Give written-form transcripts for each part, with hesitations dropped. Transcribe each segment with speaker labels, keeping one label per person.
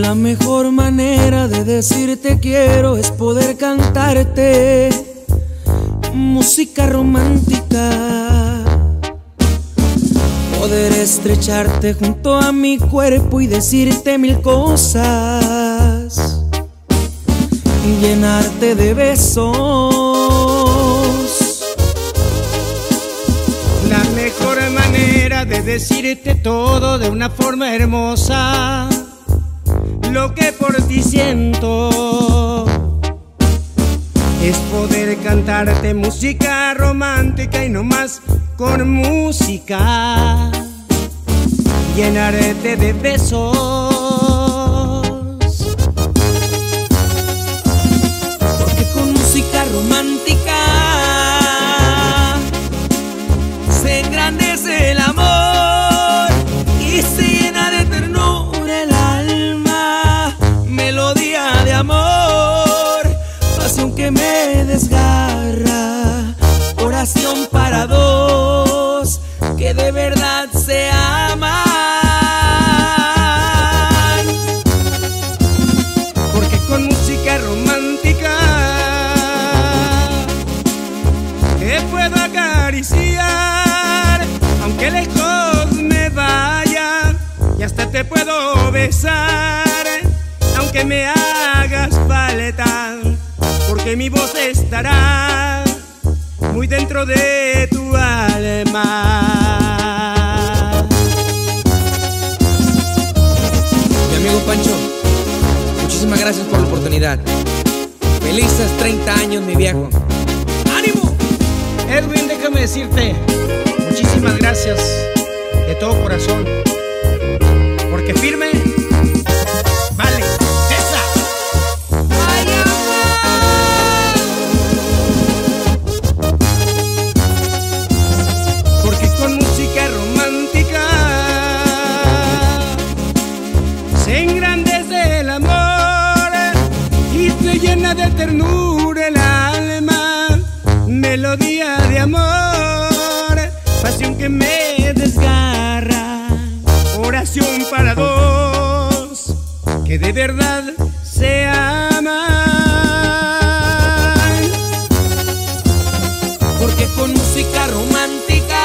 Speaker 1: La mejor manera de decirte quiero es poder cantarte música romántica, poder estrecharte junto a mi cuerpo y decirte mil cosas, llenarte de besos.
Speaker 2: La mejor manera de decirte todo de una forma hermosa, lo que por ti siento, es poder cantarte música romántica y no más con música, llenarte de besos.
Speaker 1: Porque con música romántica se engrandece el amor y se llena de ternura el alma, melodía de amor, pasión que me desgarra, oración para dos que de verdad se aman.
Speaker 2: Porque con música romántica te puedo acariciar, aunque lejos me vaya, y hasta te puedo besar, aunque me hagas falta, porque mi voz estará muy dentro de tu alma.
Speaker 3: Mi amigo Pancho, muchísimas gracias por la oportunidad. Felices 30 años, mi viejo. ¡Ánimo!
Speaker 2: Edwin, déjame decirte muchísimas gracias de todo corazón, porque firme vale esa. Porque con música romántica se engrandece el amor y se llena de ternura el alma, melodía de amor, pasión que me desgarra, oración para dos que de verdad se aman.
Speaker 1: Porque con música romántica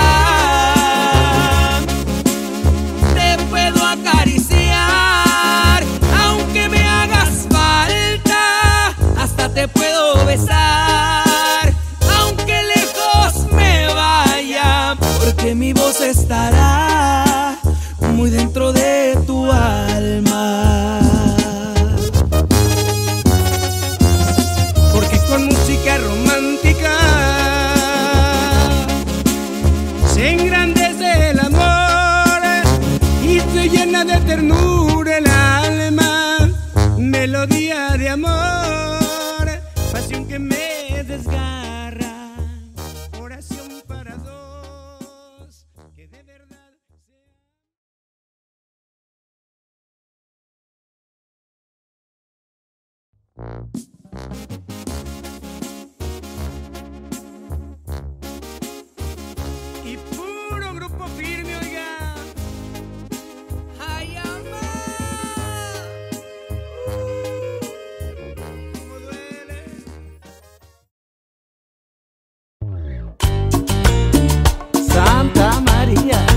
Speaker 1: te puedo acariciar, aunque me hagas falta, hasta te puedo besar, aunque lejos me vaya, porque mi voz estará muy dentro de tu alma.
Speaker 2: Porque con música romántica se engrandece el amor y se llena de ternura el alma, melodía de amor, pasión que me desgarra, oración para dos que de verdad y puro grupo firme, oiga.
Speaker 1: Ay, amor.
Speaker 2: Cómo duele.
Speaker 1: Santa María.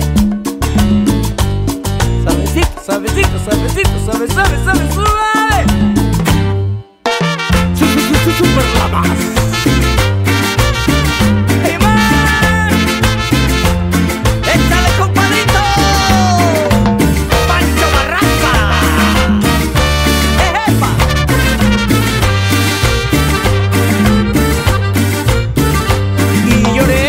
Speaker 1: Suavecito, suavecito, suavecito, suave, suave, suave, suave. Super la más. Hey, man. Échale, compadrito. Pancho Barraza. Ejepa.
Speaker 2: Y lloré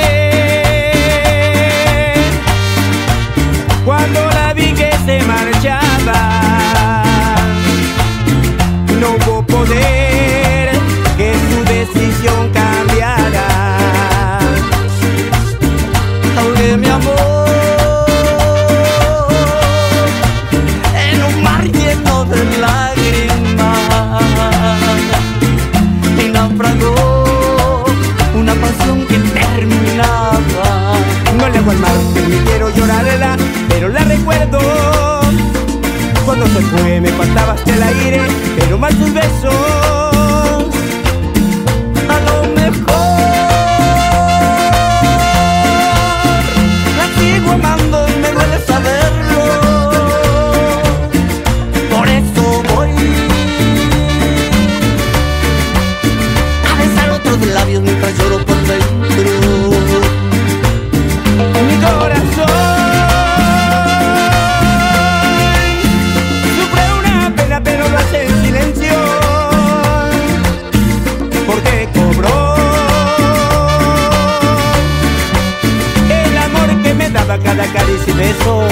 Speaker 2: cuando la vi que se marchaba. No hubo poder que su decisión cada caricia y beso.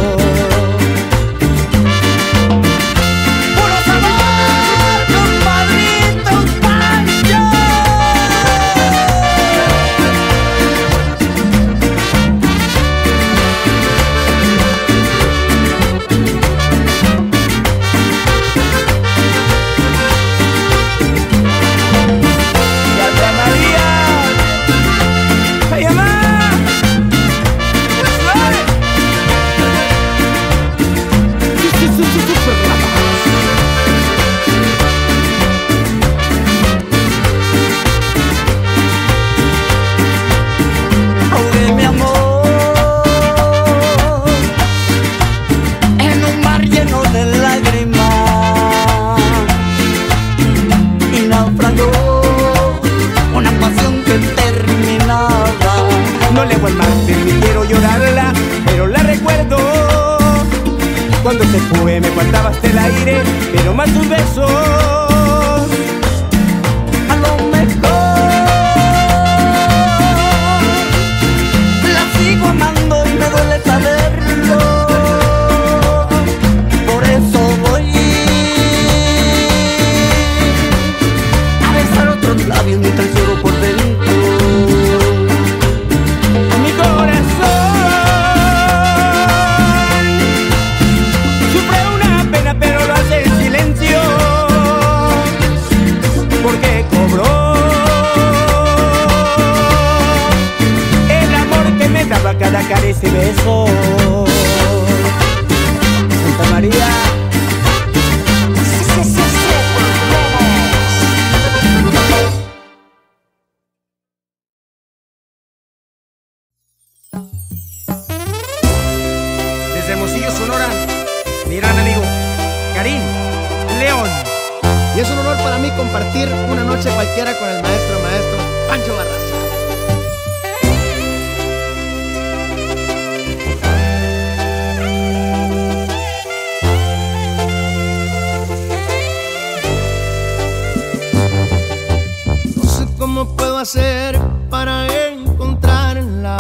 Speaker 2: Cuando se fue me faltaba hasta el aire, pero más tus besos. A lo mejor la sigo amando y me duele saberlo. Por eso voy a besar otros labios mientras lloro por dentro. Mi corazón porque cobró el amor que me daba cada caricia y beso. Santa María. Desde Hermosillo, Sonora, mi gran amigo Karim León.
Speaker 4: Y es un honor para mí compartir una noche cualquiera con el maestro Pancho Barraza. No sé cómo puedo hacer para encontrarla.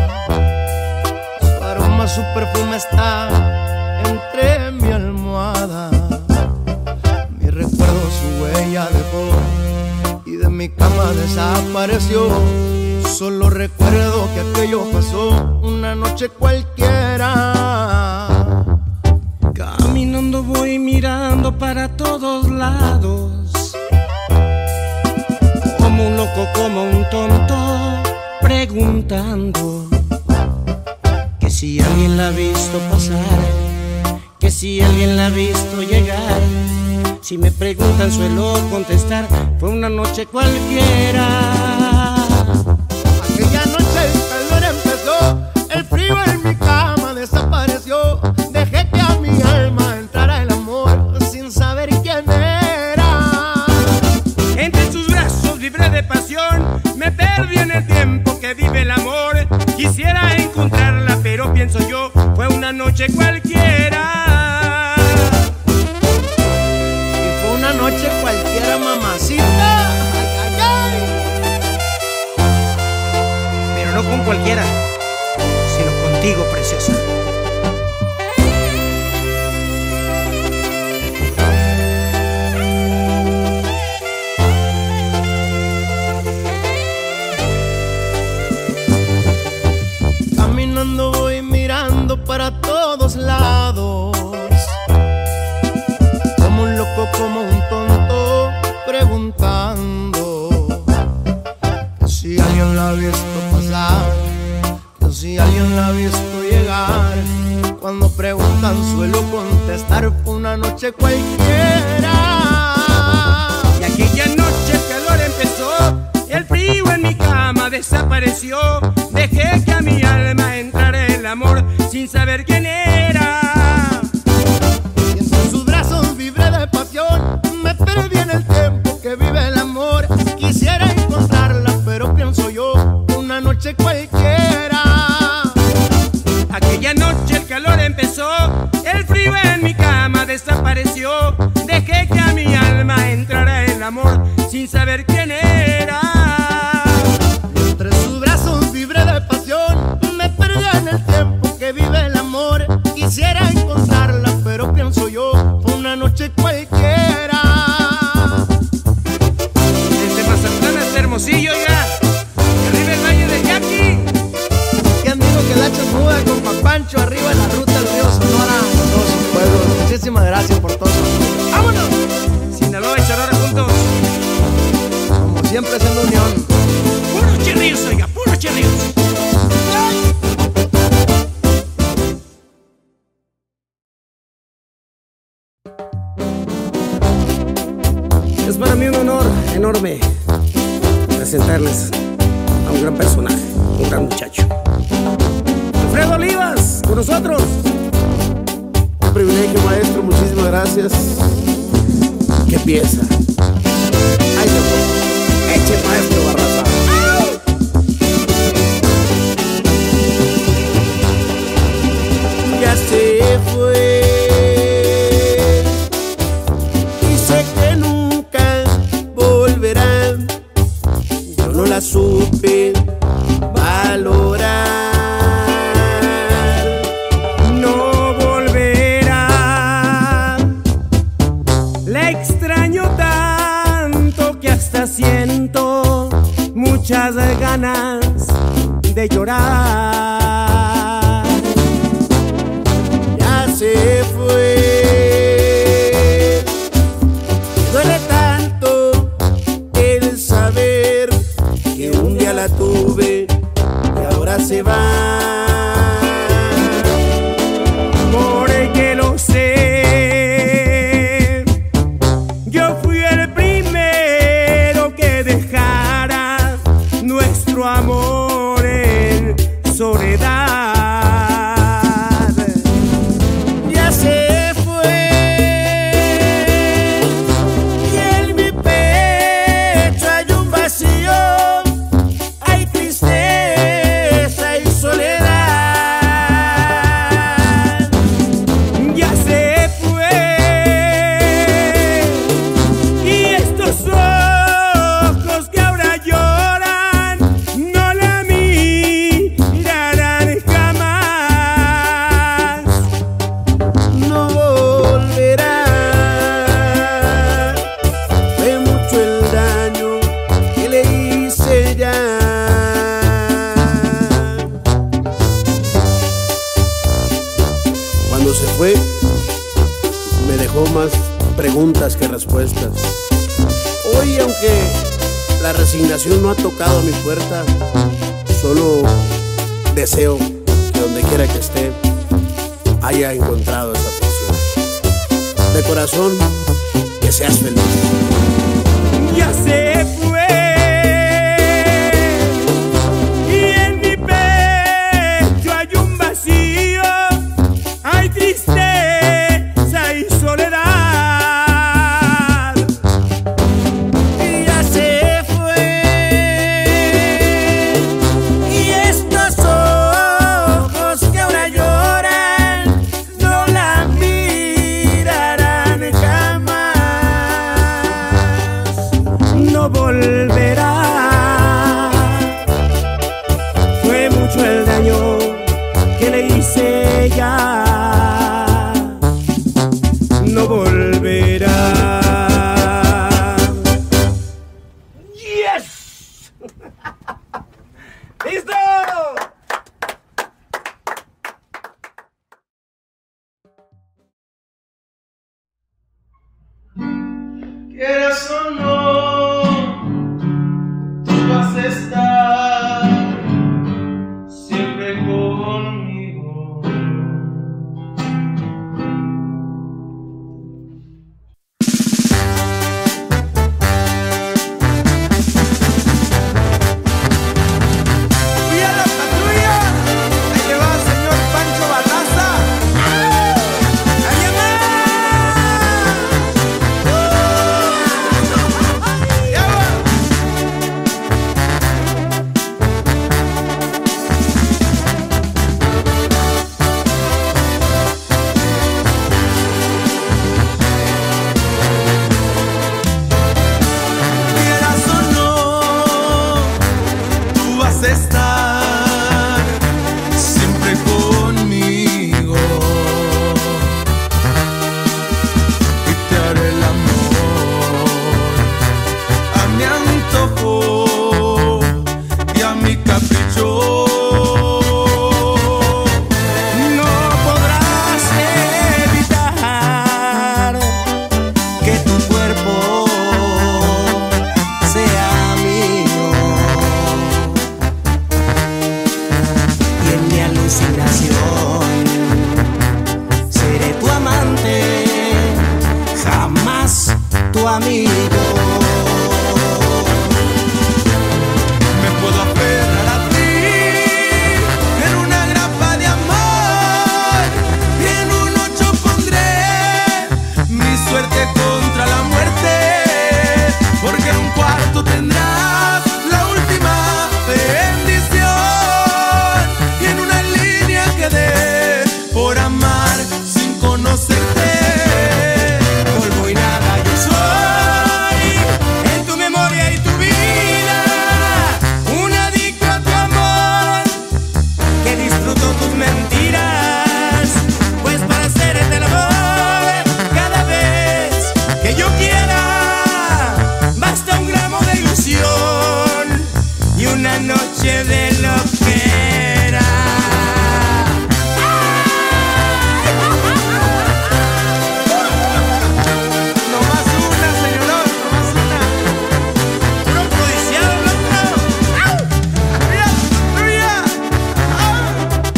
Speaker 4: Su aroma, su perfume está entre mi almohada. Recuerdo su huella dejó y de mi cama desapareció. Solo recuerdo que aquello pasó una noche cualquiera.
Speaker 2: Caminando voy mirando para todos lados, como un loco, como un tonto, preguntando que si alguien la ha visto pasar, que si alguien la ha visto llegar. Si me preguntan suelo contestar, fue una noche cualquiera.
Speaker 4: Aquella noche el calor empezó, el frío en mi cama desapareció. Dejé que a mi alma entrara el amor sin saber quién era.
Speaker 2: Entre sus brazos vibré de pasión, me perdí en el tiempo que vive el amor. Quisiera encontrarla pero pienso yo, fue una noche cualquiera.
Speaker 4: Una noche cualquiera, mamacita. Ay, ay, ay.
Speaker 2: Pero no con cualquiera, sino contigo, preciosa.
Speaker 4: Caminando voy mirando para todos lados, como un loco, como un tonto, preguntando que si alguien la ha visto pasar, que si alguien la ha visto llegar. Cuando preguntan suelo contestar, fue una noche cualquiera.
Speaker 2: Y aquella noche el calor empezó, el frío en mi cama desapareció. Dejé que a mi alma entrara el amor sin saber quién era.
Speaker 4: Me perdí en el tiempo que vive el amor. Quisiera encontrarla, pero pienso yo, una noche cualquiera.
Speaker 2: Aquella noche el calor empezó, el frío en mi cama desapareció. Dejé que a mi alma entrara el amor sin saber quién era.
Speaker 4: Entre sus brazos vibré de pasión, me perdí en el tiempo que Gracias por todo.
Speaker 2: ¡Vámonos! Sinaloa y Sonora juntos.
Speaker 4: Como siempre, haciendo unión.
Speaker 2: Puros chirrios, oiga, puros chirrios.
Speaker 5: Es para mí un honor enorme presentarles a un gran personaje, un gran muchacho. Alfredo Olivas, con nosotros.
Speaker 4: Un privilegio, maestro, muchísimas gracias.
Speaker 5: ¿Qué piensa? Ahí se fue. Eche, maestro Barraza.
Speaker 4: Ya se fue y sé que nunca volverá. Yo no la supe valorar.
Speaker 2: No volverá. La extraño tanto que hasta siento muchas ganas de llorar.
Speaker 4: Ya se fue. Duele tanto el saber que un día la tuve y ahora se va.
Speaker 2: Porque lo sé, yo fui el primero que dejara nuestro amor en soledad.
Speaker 4: Ya se fue y en mi pecho hay un vacío, hay tristeza y soledad.
Speaker 2: Ya se fue y estos ojos que ahora lloran no la mirarán jamás.
Speaker 4: No volverá. Fue mucho el daño que le hice ya. Cuando se fue, me dejó más preguntas que respuestas. Hoy, aunque la resignación no ha tocado mi puerta, solo deseo que donde quiera que esté haya encontrado esa atención. De corazón, que seas feliz.
Speaker 2: Ya se fue y en mi pecho hay un vacío, hay tristeza y soledad.
Speaker 4: Y ya se fue y estos ojos que ahora lloran no la mirarán jamás.
Speaker 2: No volverá. Fue mucho el daño que le hice ya. No volverá. ¡Yes! ¡Listo!
Speaker 4: Quieras o no, tú vas a estar siempre conmigo. amigo.
Speaker 6: Me puedo aferrar a ti en una grapa de amor y en un 8 pondré mi suerte contra la muerte, porque en un cuarto tendrás la última bendición y en una línea quedé por amar sin conocerte. Polvo y nada yo soy en tu memoria y tu vida, un adicto a tu amor que disfruto tus mentiras, pues para hacerte el amor cada vez que yo quiera basta un gramo de ilusión y una noche de loquera. Nomás una, señorón, nomás una. Puro codiciado, loco. ¡Au! ¡Mira! ¡Mira! ¡Au!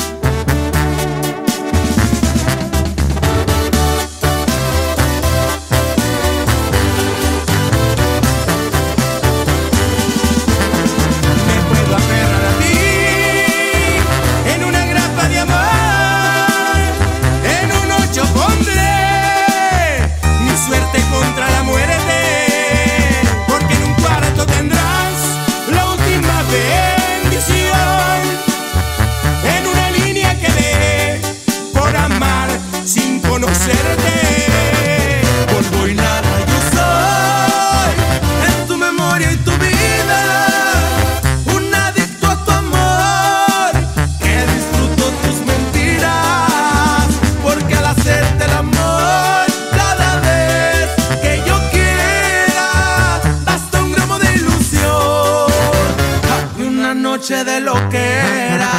Speaker 6: Me puedo aferrar a ti en una grapa de amor, en un 8 pondré mi suerte contra la muerte, porque en un cuarto tendrás la última bendición, en una línea quedé por amar sin conocerte. Polvo y nada yo soy en tu memoria y tu vida, un adicto a tu amor que disfruto tus mentiras, porque al hacerte el amor cada vez que yo quiera basta un gramo de ilusión y una noche de loquera.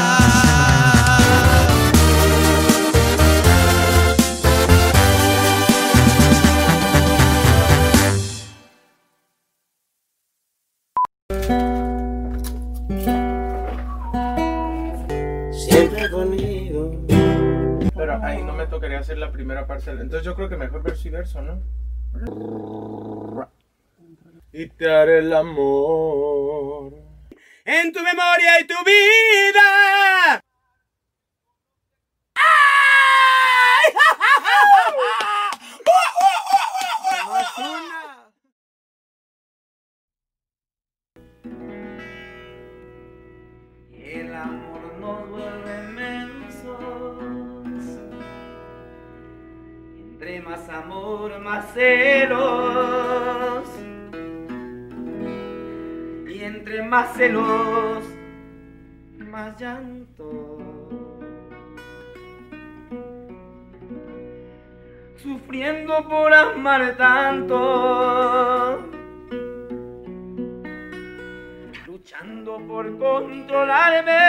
Speaker 4: Siempre conmigo.
Speaker 7: Pero ahí no me tocaría hacer la primera parcela. Entonces yo creo que mejor verso y verso, ¿no? Y te haré el amor
Speaker 2: En tu memoria y tu vida.
Speaker 1: El amor nos vuelve mensos. Entre más amor, más celos. Y entre más celos, más llanto. Sufriendo por amar tanto. Luchando por controlarme,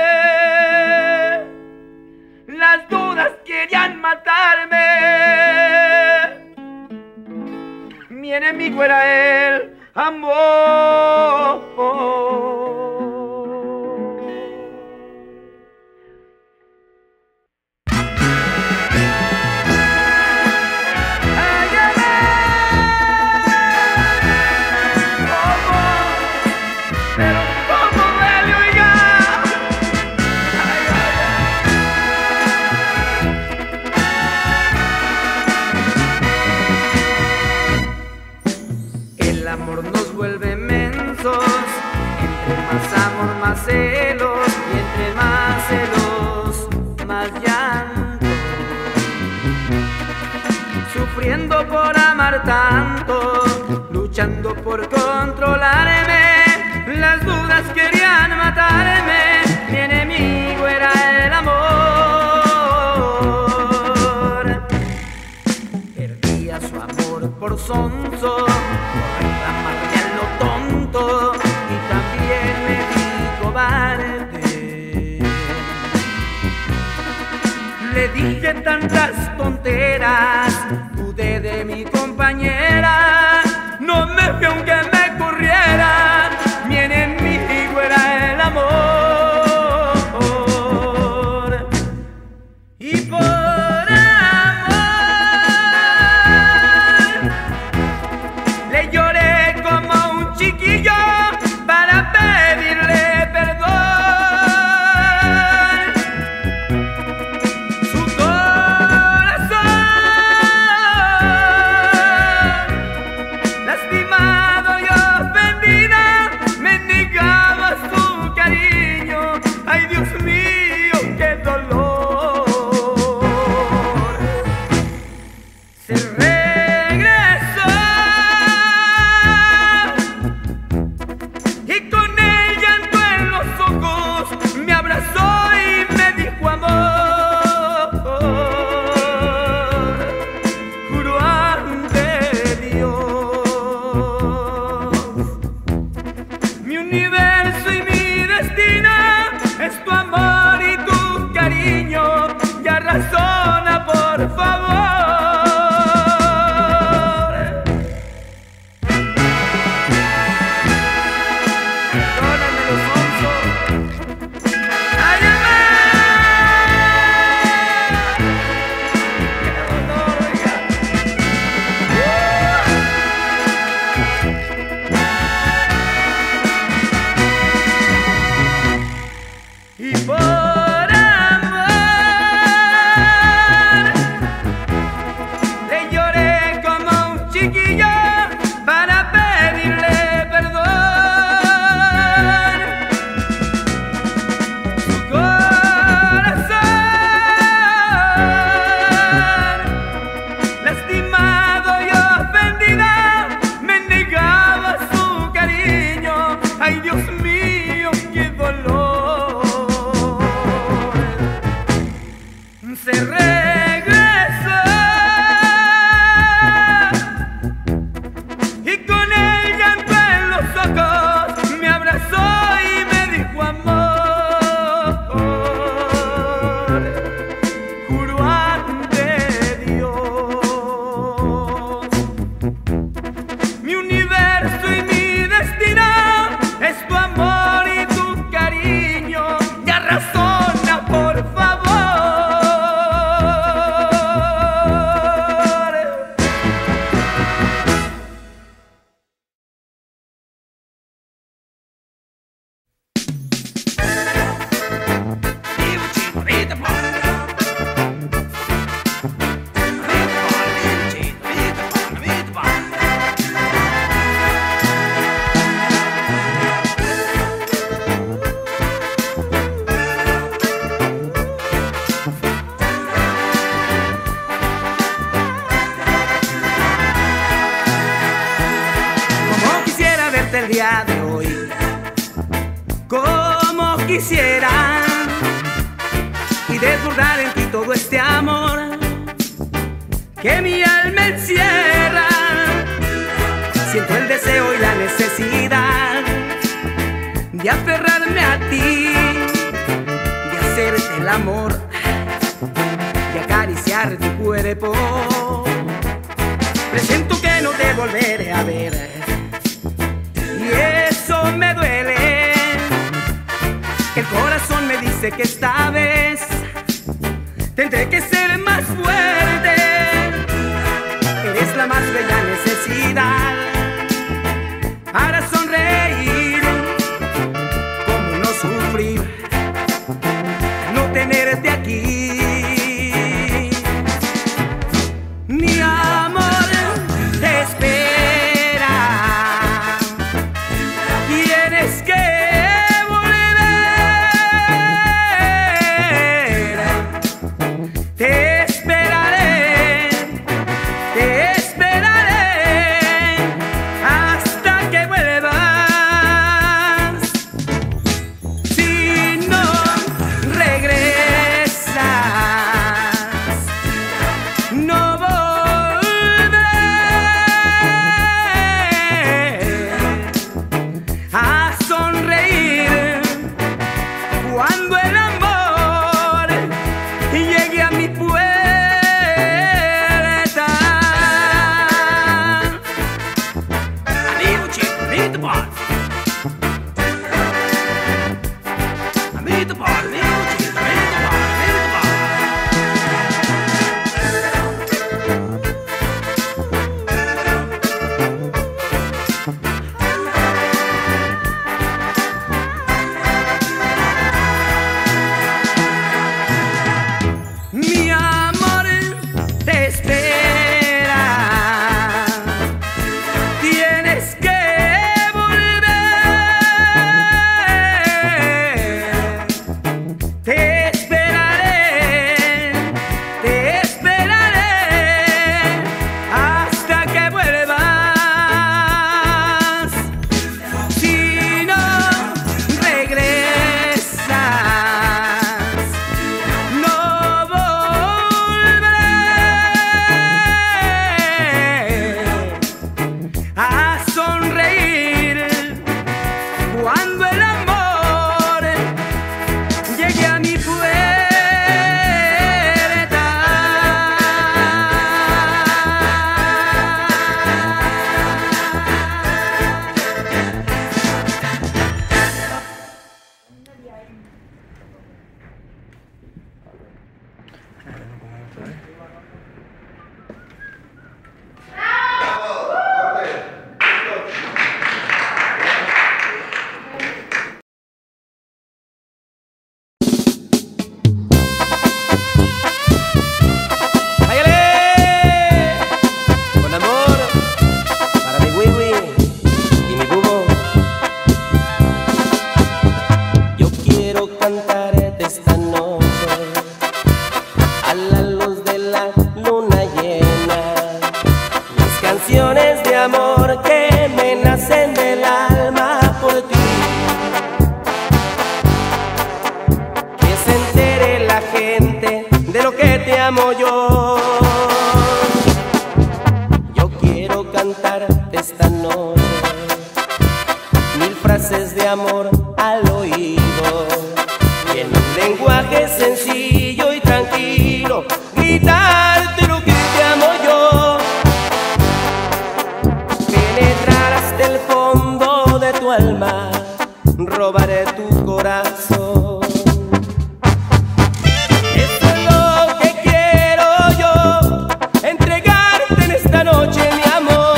Speaker 1: las dudas querían matarme. Mi enemigo era el amor. El amor nos vuelve mensos, entre más amor, más celos, y entre más celos, más llanto. Sufriendo por amar tanto, luchando por controlarme, las dudas querían matarme, mi enemigo era el amor. Perdía su amor por sonso, reclamarme a lo tonto, y también me di cobarde. Le dije tantas tonteras, dudé de mi compañera, no me fui aunque me corriera, mi enemigo era el amor. Y por amor y por amor le lloré como un chiquillo para pedirle perdón. Su corazón lastimado y ofendido me negaba su cariño. Ay, Dios mío, qué dolor. Se regresó y con el llanto en los ojos me abrazó y me dijo amor. Juro ante Dios, mi universo y mi destino es tu amor y tu cariño. Ya razona, por favor. Como quisiera verte el día de hoy, como quisiera, y desbordar en ti todo este amor que mi alma encierra. Siento el deseo y la necesidad de aferrarme a ti, de hacerte el amor, de acariciar tu cuerpo. Presiento que no te volveré a ver y eso me duele. El corazón me dice que esta vez tendré que ser más fuerte. Eres la más bella necesidad para sonreír. Cómo no sufrir no tenerte aquí. Mi amor te espera. Tienes que te esperaré hasta que vuelvas. Si no regresas, no volveré a sonreír cuando el amor llegue a mi puerta. Amigo chico, meet the bar. Meet the bar, amigo chico, meet the bar, meet the bar. Mi amor te espera. Tienes que volver
Speaker 8: quiero cantarte esta noche a la luz de la luna llena, las canciones de amor que me nacen del alma por ti. Que se entere la gente de lo que te amo yo. Yo quiero cantarte esta noche mil frases de amor al oído, y en un lenguaje sencillo y tranquilo gritarte lo que te amo yo. Penetrar hasta el fondo de tu alma, robaré tu corazón. Eso es lo que quiero yo, entregarte en esta noche mi amor.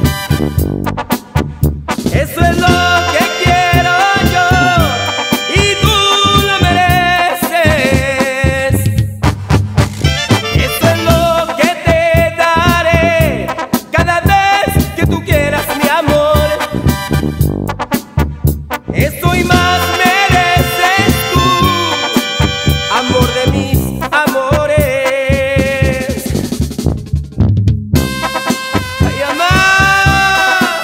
Speaker 8: Eso es lo que quiero yo y tú lo mereces. Eso es lo que te daré cada vez que tú quieras mi amor. Eso y más mereces tú, amor de mis amores. Ay, amar.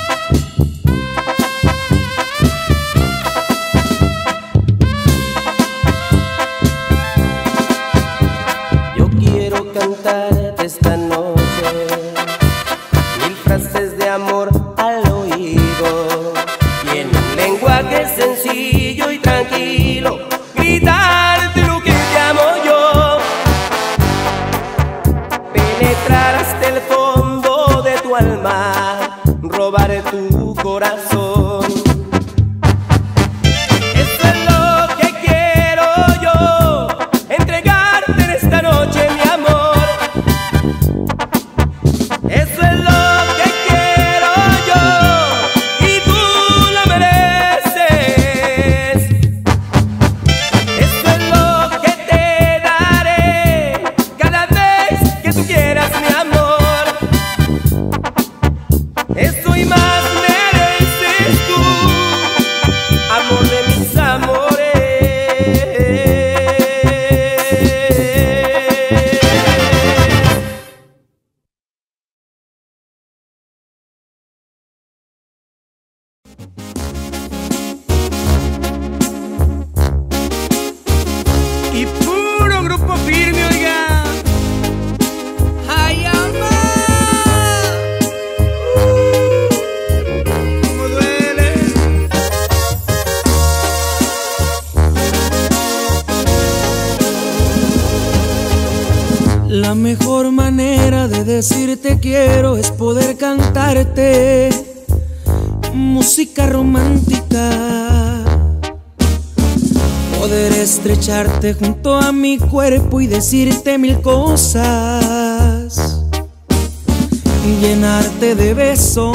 Speaker 8: Yo quiero cantarte esta noche mil frases de amor al oído, y en un lenguaje sencillo y tranquilo gritarte lo que te amo yo. Penetrar hasta el fondo de tu alma, robaré tu corazón. Eso es lo que quiero yo, entregarte en esta noche mi amor. Eso es lo que quiero yo y tú lo mereces. Eso es lo que te daré cada vez que tú quieras mi amor. Eso y más mereces tú, amor de mis amores.
Speaker 2: Y puro grupo firme, oiga.
Speaker 3: ¡Ay, amá!
Speaker 2: Cómo duele.
Speaker 1: La mejor manera de decirte quiero es poder cantarte música romántica, poder estrecharte junto a mi cuerpo y decirte mil cosas, llenarte de besos.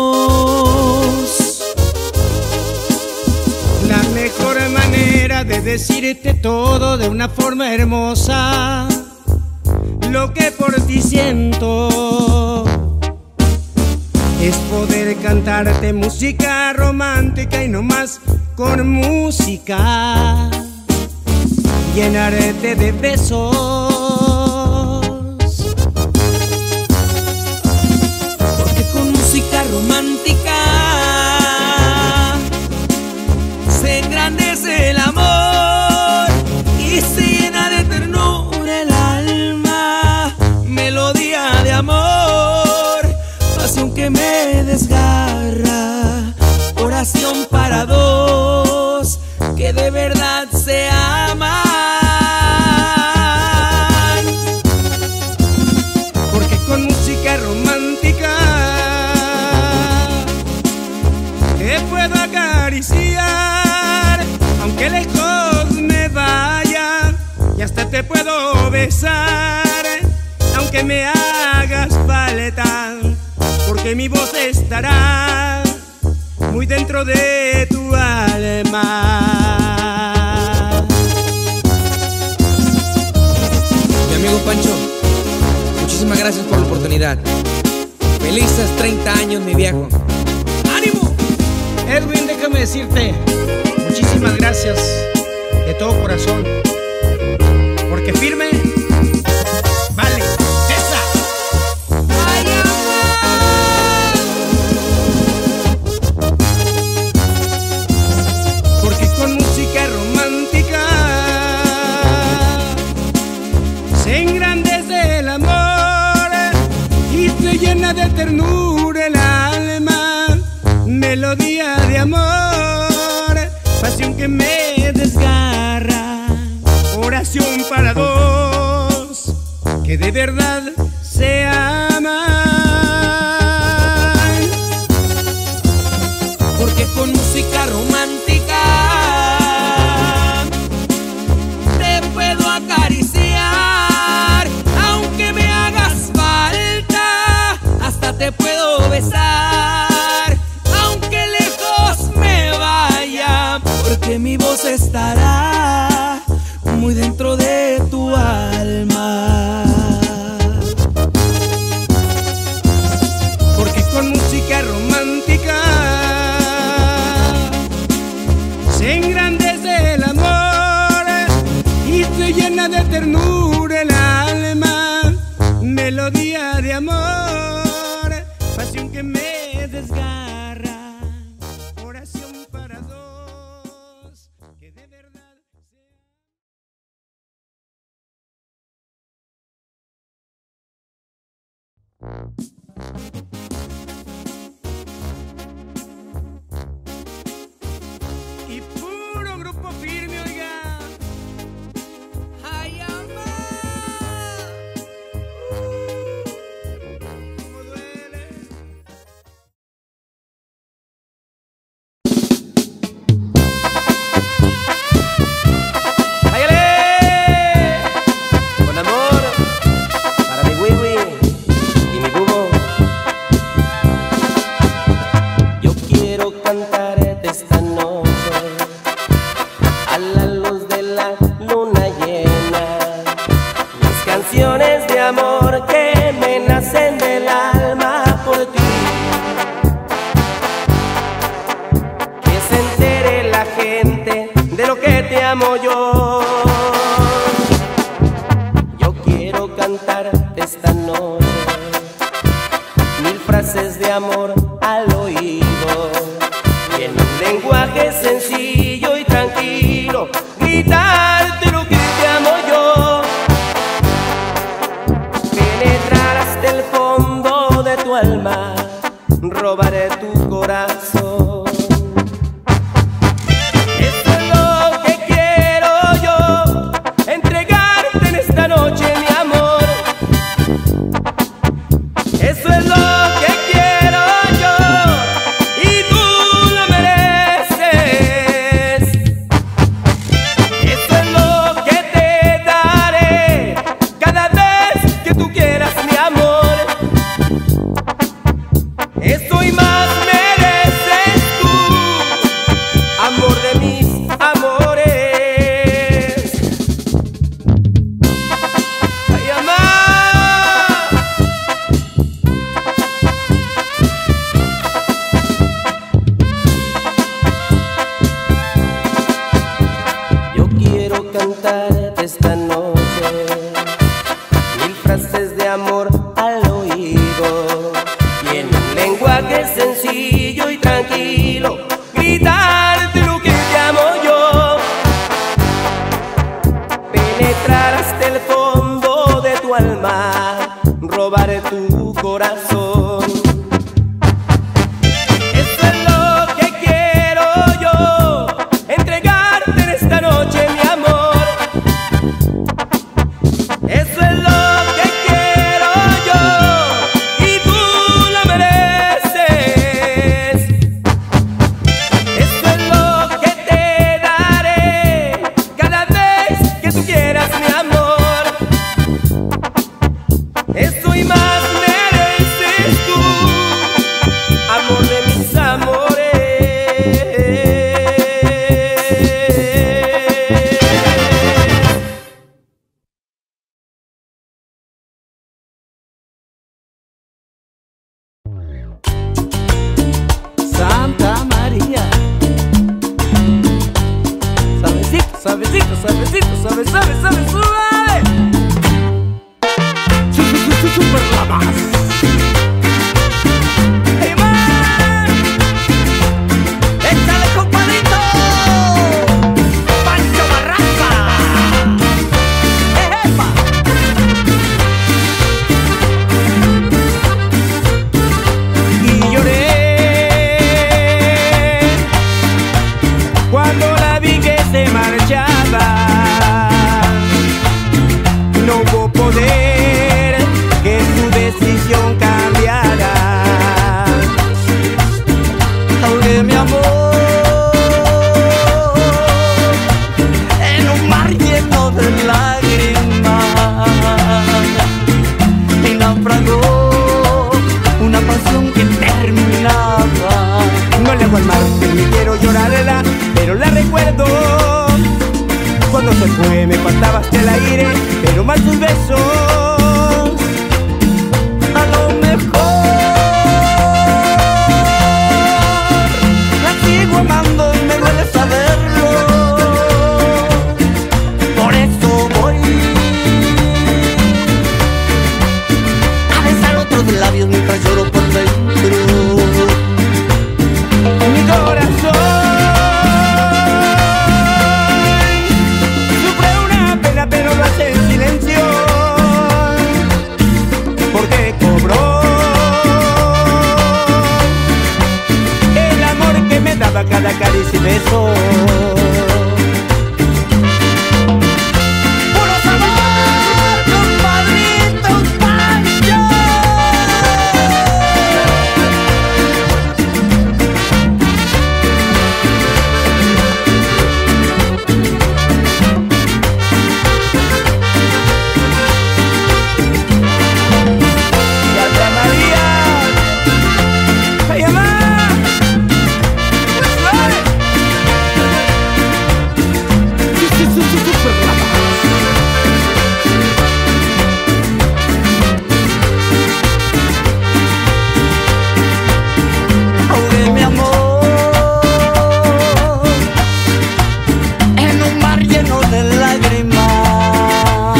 Speaker 2: La mejor manera de decirte todo de una forma hermosa, lo que por ti siento, es poder cantarte música romántica y no más con música, llenarte de besos.
Speaker 1: Porque con música romántica se engrandece el amor y se llena de ternura el alma, melodía de amor, pasión que me desgarra, oración para dos que de verdad se aman.
Speaker 2: Porque con música romántica te puedo acariciar, aunque lejos me vaya, y hasta te puedo besar, aunque me hagas falta, porque mi voz estará muy dentro de tu alma.
Speaker 3: Mi amigo Pancho, muchísimas gracias por la oportunidad. Felices 30 años, mi viejo. ¡Ánimo!
Speaker 2: Edwin, déjame decirte, muchísimas gracias. todo corazón, porque firme vale esa.
Speaker 1: Ay,
Speaker 2: Porque con música romántica se engrandece el amor y se llena de ternura el alma. Melodía de amor, pasión que me desgarra, oración para dos que de verdad se aman.
Speaker 3: Porque con música romántica te puedo acariciar, aunque me hagas falta, hasta te puedo besar, aunque lejos me vaya, porque mi voz estará muy dentro de tu alma.
Speaker 2: Porque con música romántica se engrandece el amor y se llena de ternura el alma. Melodía de amor, pasión que me desgarra, oración para dos que de verdad y puro grupo firme, oiga.
Speaker 3: Ay, amor.
Speaker 2: Cómo duele.
Speaker 8: ¡Áyale! Con amor para mi wiwi y mi bubo. Yo quiero cantarte esta noche a la luz de la luna llena, las canciones de amor que me nacen del alma por ti. Que se entere la gente de lo que te amo yo. Yo quiero cantarte esta noche mil frases de amor al oído, y en un lenguaje sencillo y tranquilo gritarte lo que te amo yo. Penetrar hasta el fondo de tu alma, robaré tu corazón. Eso es lo que quiero yo, entregarte en esta noche, mi amor. Eso es lo que quiero yo y tú lo mereces. Eso es lo que te daré cada vez que tú quieras, mi amor. Eso y más mereces tú, amor de mis amores. Ay, amor. Yo quiero cantarte esta noche mil frases de amor al oído, y en un lenguaje sencillo y tranquilo gritarte lo que te amo yo. Penetrar hasta el fondo de tu alma, robaré tu corazón. Eso es lo que quiero yo, entregarte en esta noche, mi amor. Eso es lo que quiero
Speaker 1: suavecito, suavecito, suave, suave, suave, suave. Super la más. ¡Hey, man! ¡Échale, compadrito! ¡Pancho Barraza! ¡Ejepa! Y lloré cuando la vi que se marchaba. No hubo poder que su decisión cambiara. Ahogué mi amor en un mar lleno de lágrimas y naufragó una pasión que terminaba. No le hago al mar, ni quiero llorarla, pero la recuerdo. Cuando se fue me faltaba hasta el aire, pero más sus besos. A lo mejor la sigo amando y me duele saberlo. Por eso voy a besar otros labios mientras lloro por dentro. Mi corazón sufre una pena, pero lo hace en silencio, porque cobró el amor que me daba cada caricia y beso. ¡Puro sabor, compadrito Pancho! ¡Santa María! ¡Ay, mamá! ¡Suave! Super ahogué mi amor en un mar lleno de lágrimas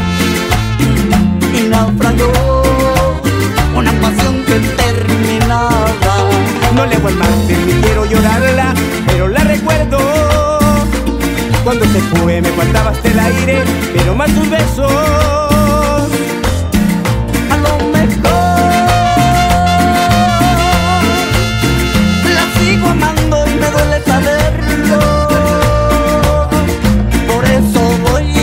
Speaker 1: y naufragó una pasión que terminaba. No le hago al mar, ni quiero llorarla, pero la recuerdo. Cuando se fue me faltaba hasta el aire, pero más sus besos. A lo mejor la sigo amando y me duele saberlo. Por eso voy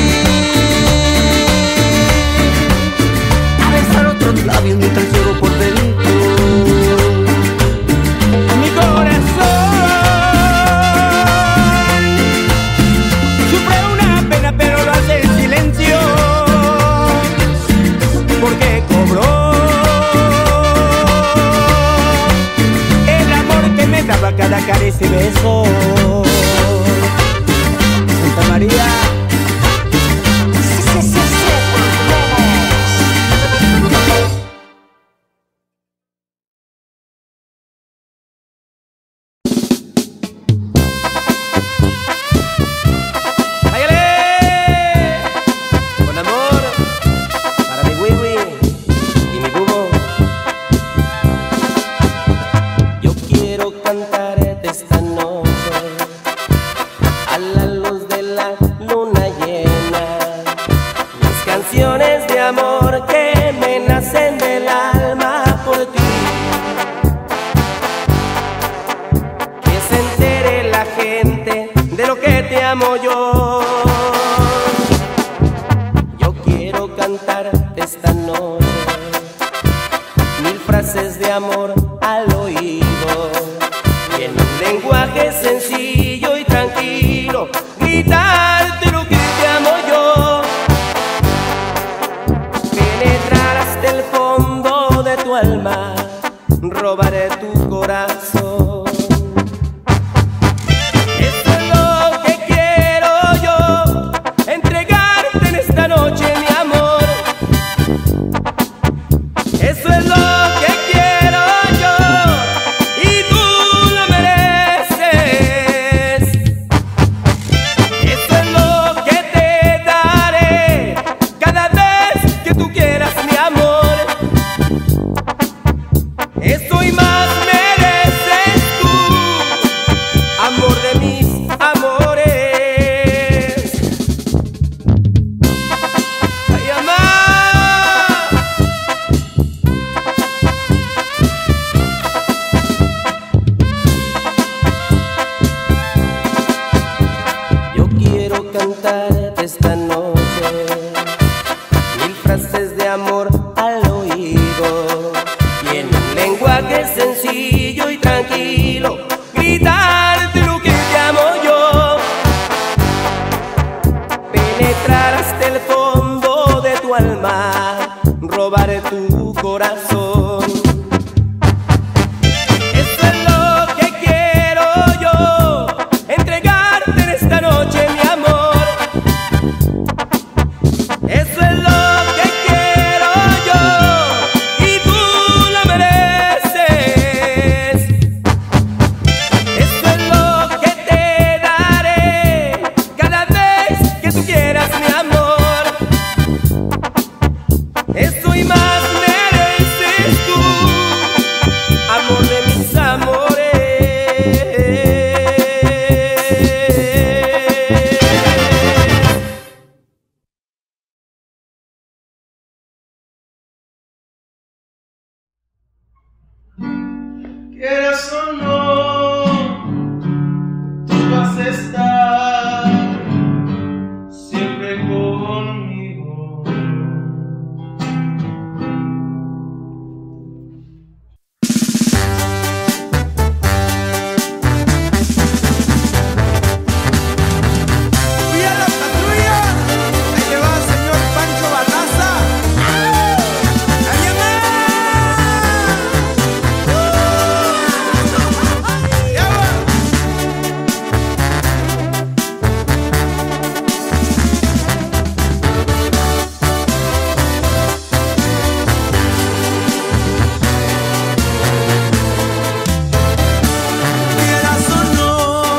Speaker 1: a besar otros labios mientras lloro por dentro. Mi corazón sufre una pena, pero lo hace en silencio, porque cobró el amor que me daba cada caricia y beso. Santa María. ¡Áyale! Con amor para mi Wiwi y mi Bubo. Yo quiero cantarte esta noche a la luz de la luna llena, las canciones de amor que me nacen del alma por ti. Que se entere la gente de lo que te amo yo. Yo quiero cantarte esta noche mil frases de amor al oído, y en un lenguaje sencillo y tranquilo gritarte lo que te amo yo. Penetrar hasta el fondo de tu alma, robaré tu corazón. Eso es lo que quiero yo, entregarte en esta noche, mi amor. Eso es lo que quiero
Speaker 8: cantarte esta noche mil frases de amor al oído y en un lenguaje sencillo y tranquilo gritarte lo que te amo yo, penetrar hasta el fondo de tu alma, robar tu corazón. Eso es lo que quiero yo, entregarte en esta noche mi amor. Eso es lo que quiero yo y tú lo mereces. Eso es lo que te daré cada vez que tú quieras mi amor. Eso y más mereces tú, amor de mis amores.
Speaker 6: Quieras o no, tú vas a estar siempre conmigo. ¡Cuida la patrulla! Ahí le va, señor Pancho Barraza. ¡Ahí va! ¡Ya va! Quieras o no,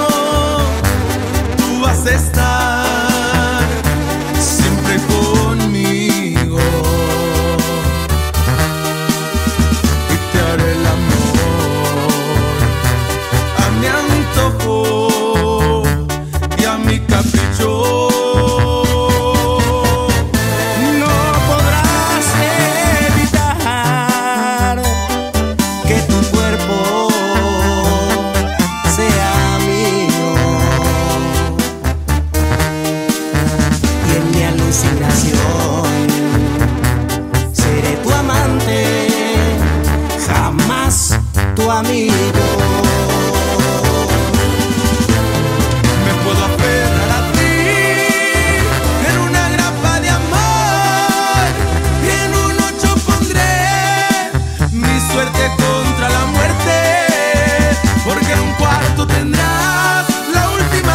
Speaker 6: tú vas a estar siempre conmigo y te haré el amor a mi antojo y a mi capricho. No podrás evitar que tu cuerpo sea mío y en mi alucinación seré tu amante, jamás tu amigo. Me puedo aferrar a ti en una grapa de amor y en un 8 pondré mi suerte contra la muerte, porque en un cuarto tendrás la última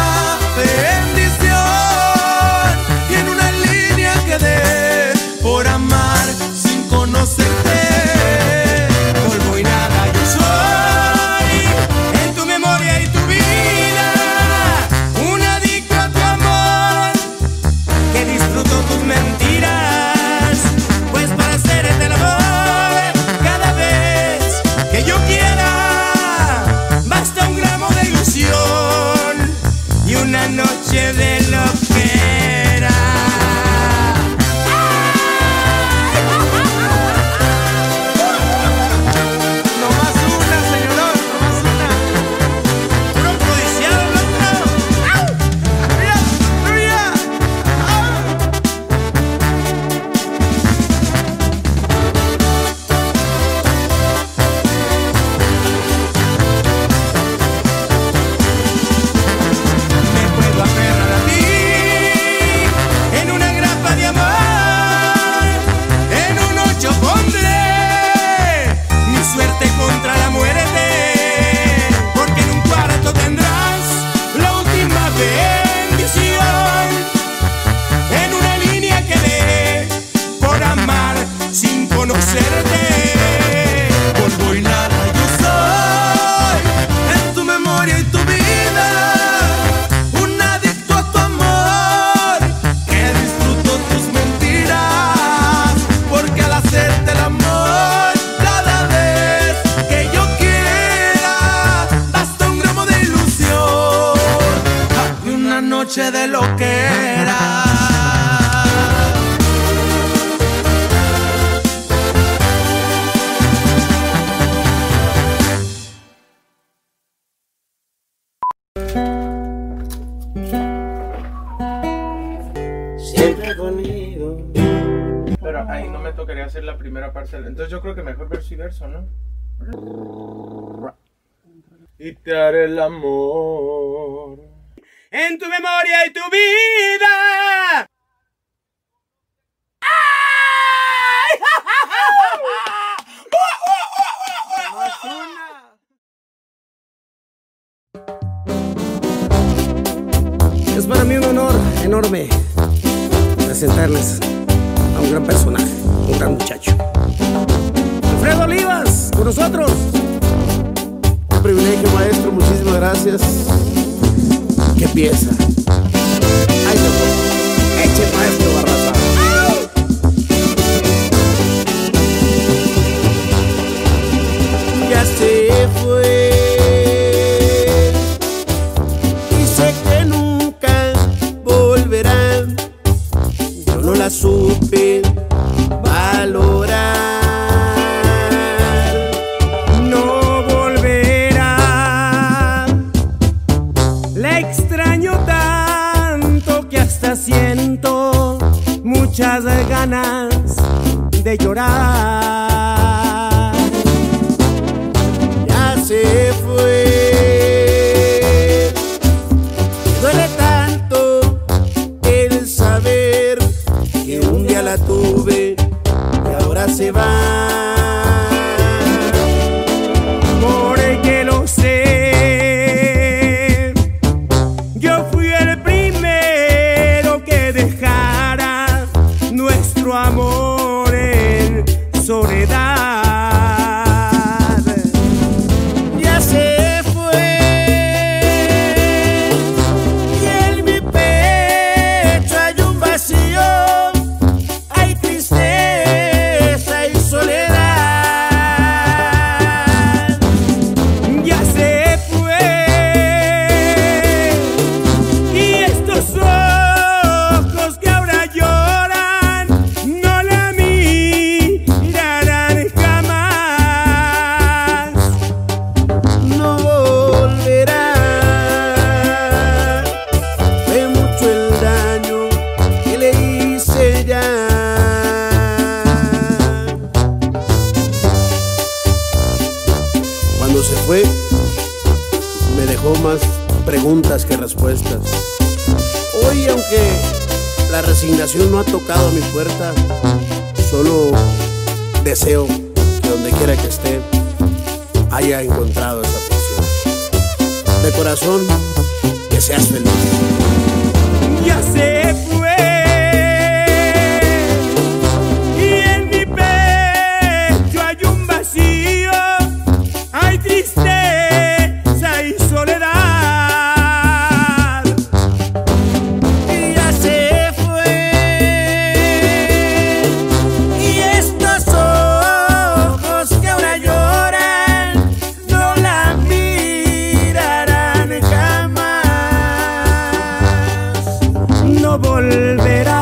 Speaker 6: bendición y en una línea quedé por amar sin conocerte. Polvo y nada yo soy,
Speaker 4: quede conmigo.
Speaker 7: Pero ahí no me tocaría hacer la primera parcela. Entonces yo creo que mejor verso y verso, ¿no? Y te haré el amor
Speaker 2: En tu memoria y tu vida.
Speaker 5: Es para mí un honor enorme presentarles a un gran personaje, un gran muchacho. Alfredo Olivas, con nosotros.
Speaker 4: Un privilegio, maestro, muchísimas gracias.
Speaker 5: ¿Qué piensa? Ahí se fue. Eche, maestro Barraza.
Speaker 4: Ya se fue y sé que nunca volverá. Yo no la supe valorar.
Speaker 2: No volverá. La extraño tanto que hasta siento muchas ganas de llorar.
Speaker 4: Ya se fue. Duele tanto el saber que un día la tuve y ahora se va.
Speaker 2: Porque lo sé, yo fui el primero que dejara nuestro amor en soledad.
Speaker 4: Ya se fue y en mi pecho hay un vacío, hay tristeza y soledad.
Speaker 2: Ya se fue y estos ojos que ahora lloran no la mirarán jamás.
Speaker 4: No volverá. Fue mucho el daño que le hice ya. Cuando se fue, me dejó más preguntas que respuestas. Hoy, aunque la resignación no ha tocado mi puerta, solo deseo que donde quiera que esté haya encontrado esa atención. De corazón, que seas feliz.
Speaker 2: Ya se fue y en mi pecho hay un vacío, hay tristeza y soledad.
Speaker 4: Y ya se fue y estos ojos que ahora lloran no la mirarán jamás.
Speaker 2: No volverá.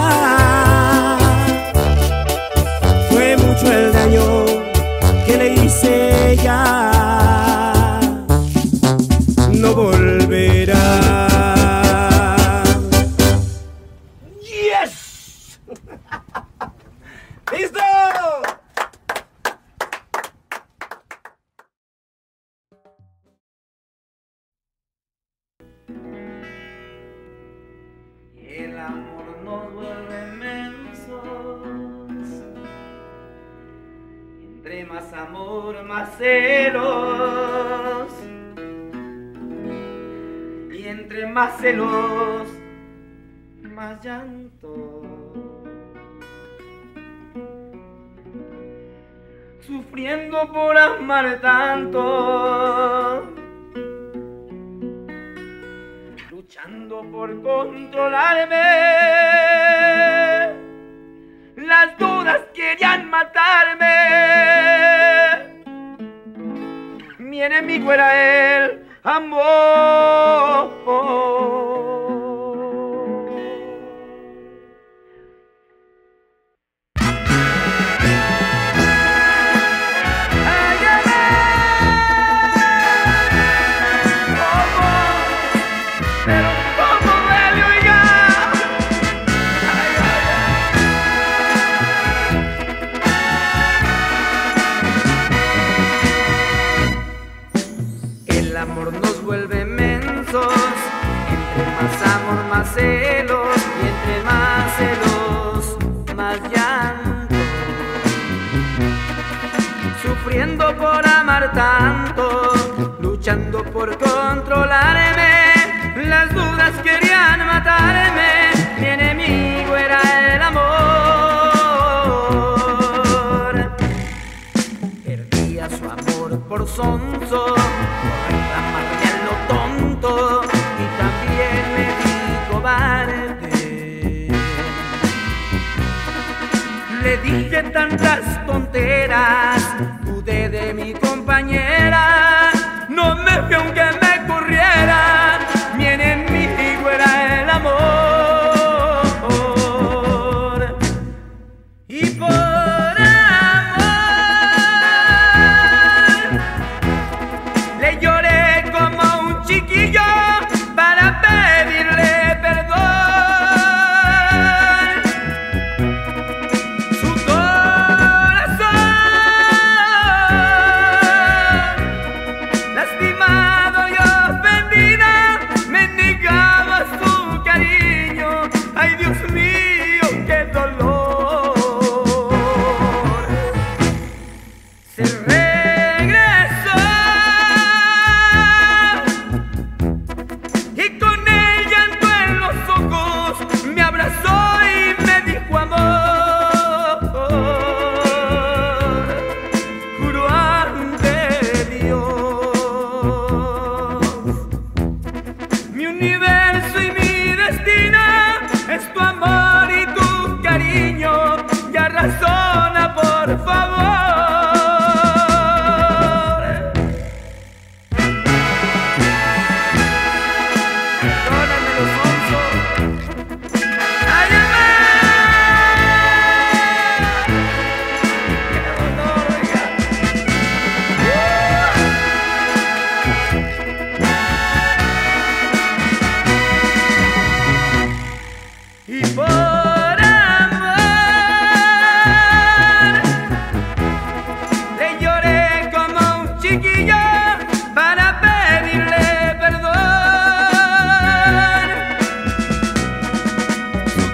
Speaker 2: Fue mucho el daño que le hice ya. No volverá.
Speaker 5: ¡Yes! ¡Listo!
Speaker 1: El amor nos vuelve mensos. Entre más amor, más celos. Y entre más celos, más llanto. Sufriendo por amar tanto. Luchando por controlarme. Las dudas querían matarme. Mi enemigo era el amor. Pero cómo duele, oiga. Ay, ay, ay. más celos, más llanto, sufriendo por amar tanto, luchando por controlarme. Las dudas querían matarme, mi enemigo era el amor. Perdía su amor por sonso, por reclamarme a lo tonto, y también me di cobarde. Le dije tantas tonteras, dudé de mi compañera, no me fui aunque me corriera, mi enemigo era el amor. Y por amor le lloré como un chiquillo para pedirle perdón. Su corazón lastimado y ofendida me negaba su cariño. Ay, Dios mío, qué dolor. Se regresó y con el llanto en los ojos me abrazó y me dijo amor. Juro ante Dios, mi universo y mi destino es tu amor y tu cariño. Ya razona, por favor. Perdóname los onzo. ¡Ay, mamá! ¡Qué dolor, oiga! Y por amor le lloré como un chiquillo para pedirle perdón. Su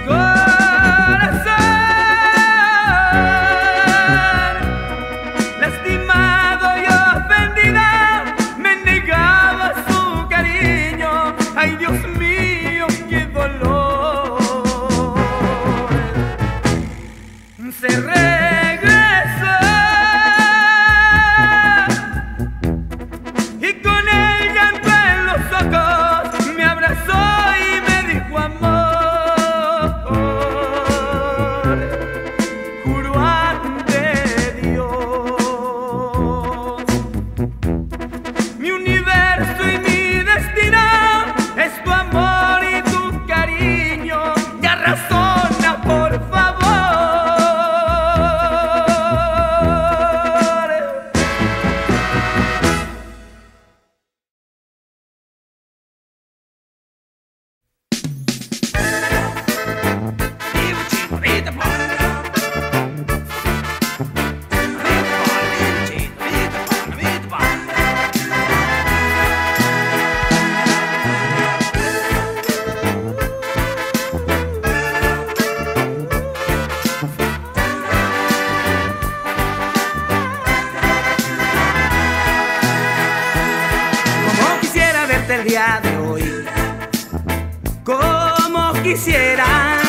Speaker 1: corazón lastimado y ofendida me negaba su cariño. Ay, Dios mío, qué dolor. Se regresó y con el llanto en los ojos me abrazó y me dijo amor. Juro ante Dios, mi universo y mi destino es tu amor y tu cariño. Ya razona, por favor. Como quisiera verte el día de hoy, como quisiera,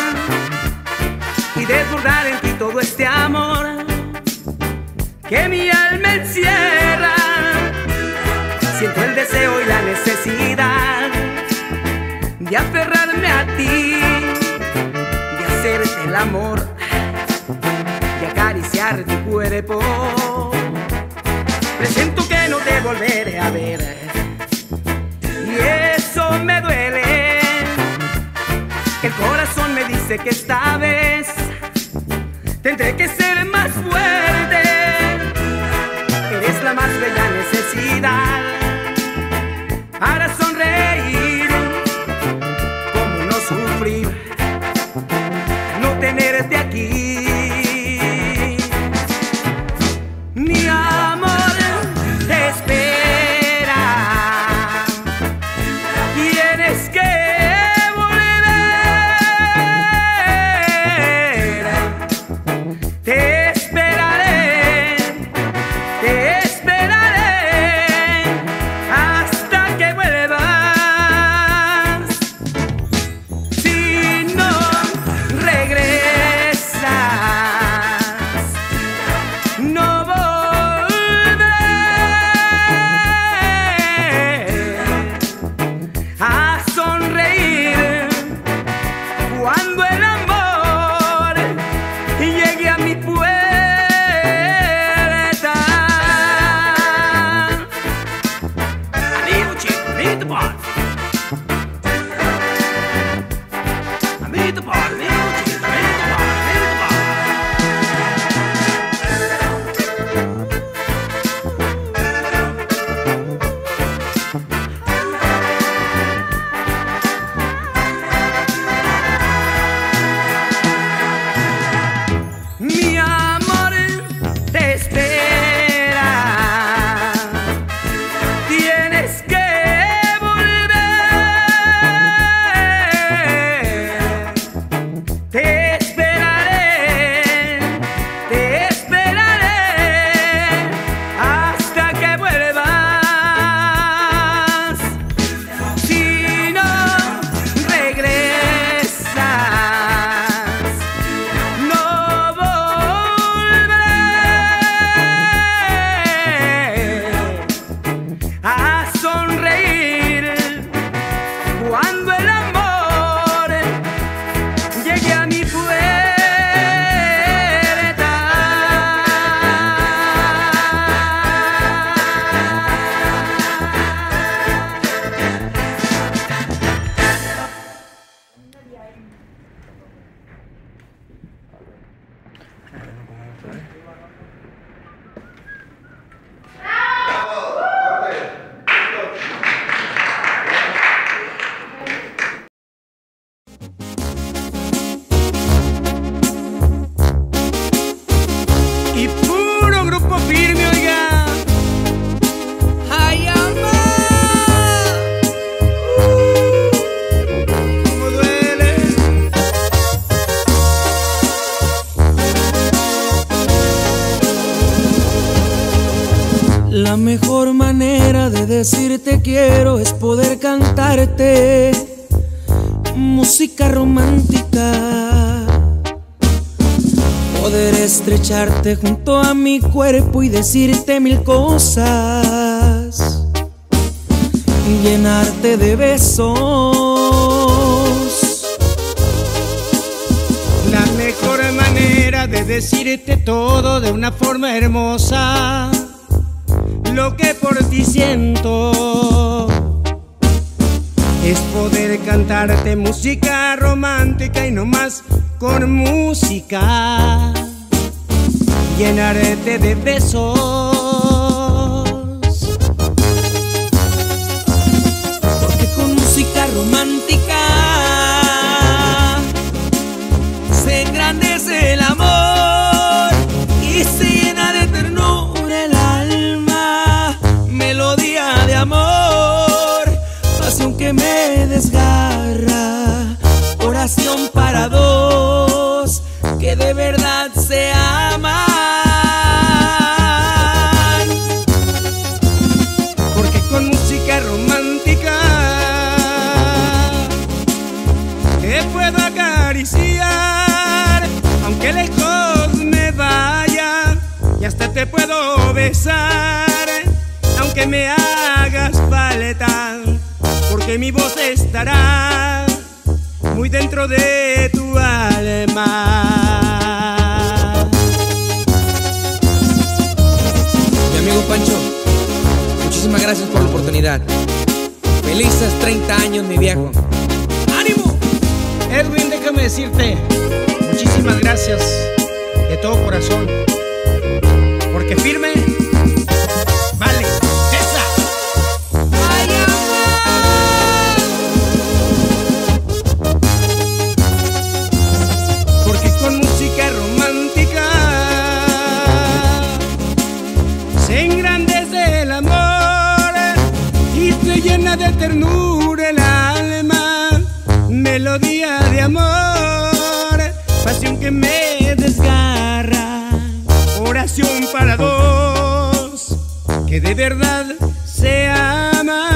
Speaker 1: y desbordar en ti todo este amor que mi alma encierra. Siento el deseo y la necesidad de aferrarme a ti, de hacerte el amor, de acariciar tu cuerpo. Presiento que no te volveré a ver y eso me duele. El corazón me dice que esta vez tendré que ser más fuerte. Eres la más bella necesidad para sonreír. Cómo no sufrir no tenerte aquí. Mi amor te espera. Tienes que volver. el amor llegue a mi puerta. Amigo chico, meet the bar. Meet the bar, amigo chico, meet the bar, meet the bar. Mi amor te espera, tienes que volver. Te esperaré hasta que vuelvas. Si no regresas, no volveré a sonreír cuando el amor llegue a mi puerta. Y puro grupo firme, oiga. Ay, amor, cómo duele.
Speaker 3: La mejor manera de decirte quiero es poder cantarte música romántica, poder estrecharte junto a mi cuerpo y decirte mil cosas, llenarte de besos.
Speaker 2: La mejor manera de decirte todo de una forma hermosa, lo que por ti siento, es poder cantarte música romántica y no más con música, llenarte de besos.
Speaker 3: Porque con música romántica se engrandece el amor y se llena de ternura el alma, melodía de amor, pasión que me desgarra, oración para dos que de verdad se aman.
Speaker 2: Porque con música romántica te puedo acariciar, aunque lejos me vaya, y hasta te puedo besar, aunque me hagas falta, porque mi voz estará muy dentro de tu alma.
Speaker 3: Mi amigo Pancho, muchísimas gracias por la oportunidad. Felices 30 años, mi viejo. ¡Ánimo!
Speaker 2: Edwin, déjame decirte muchísimas gracias de todo corazón, porque firme vale esa.
Speaker 1: Ay,
Speaker 2: Porque con música romántica se engrandece el amor y te llena de ternura el alma, melodía de amor, pasión que me desgarra, oración para dos que de verdad se aman.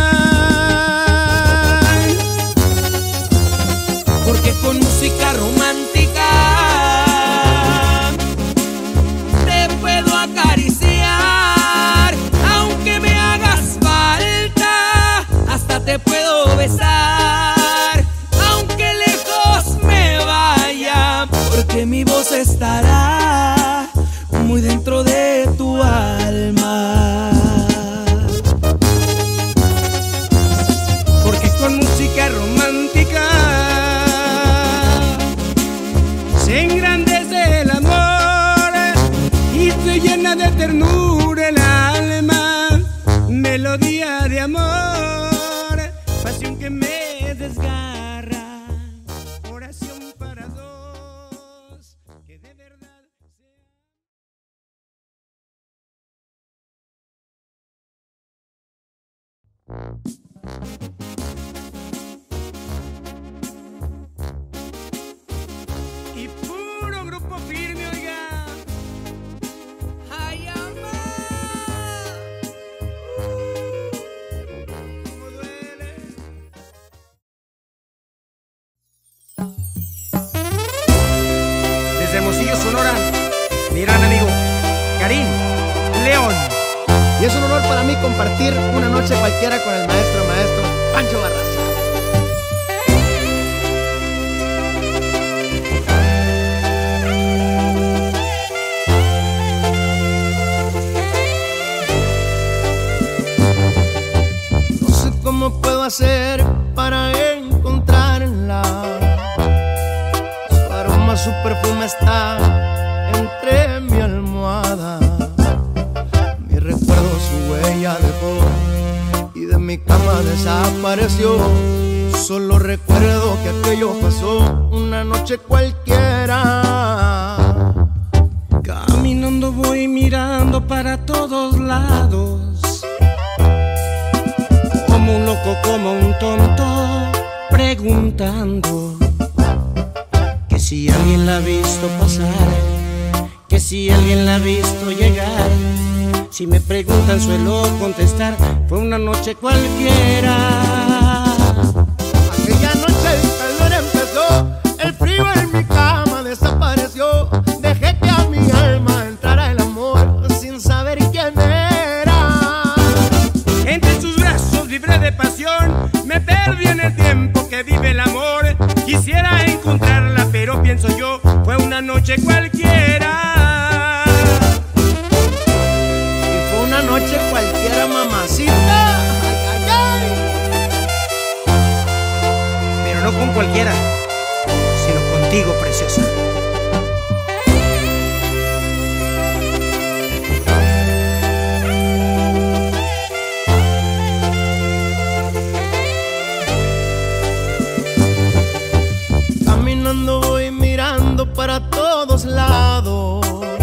Speaker 3: Porque con música romántica te puedo acariciar, aunque me hagas falta, hasta te puedo besar, aunque lejos me vayas.
Speaker 1: porque mi voz estará muy dentro de tu alma.
Speaker 2: Porque con música romántica se engrandece el amor y se llena de ternura el alma. Melodía de amor, pasión que me desgarra, oración para dos que de verdad y puro grupo firme, oiga.
Speaker 1: ¡Ay, amor!
Speaker 2: Cómo duele.
Speaker 5: Desde Hermosillo, Sonora, mi gran amigo Karim León.
Speaker 4: Y es un honor para mí compartir una noche cualquiera con el maestro Pancho Barraza. No sé cómo puedo hacer para encontrarla. Su aroma, su perfume está entre mi almohada. Mi recuerdo su huella dejó y de mi cama desapareció. Solo recuerdo que aquello pasó una noche cualquiera.
Speaker 2: Caminando voy mirando para todos lados, como un loco, como un tonto, preguntando que si alguien la ha visto pasar, que si alguien la ha visto llegar. Si me preguntan suelo contestar, fue una noche cualquiera.
Speaker 4: Aquella noche el calor empezó, el frío en mi cama desapareció. Dejé que a mi alma entrara el amor sin saber quién era.
Speaker 2: Entre sus brazos libre de pasión, me perdí en el tiempo que vive el amor. Quisiera encontrarla, pero pienso yo, fue una noche cualquiera.
Speaker 4: Y fue una noche cualquiera, mamacita. Ay, ay, ay.
Speaker 5: Pero no con cualquiera, sino contigo, preciosa.
Speaker 4: Caminando voy mirando para todos lados,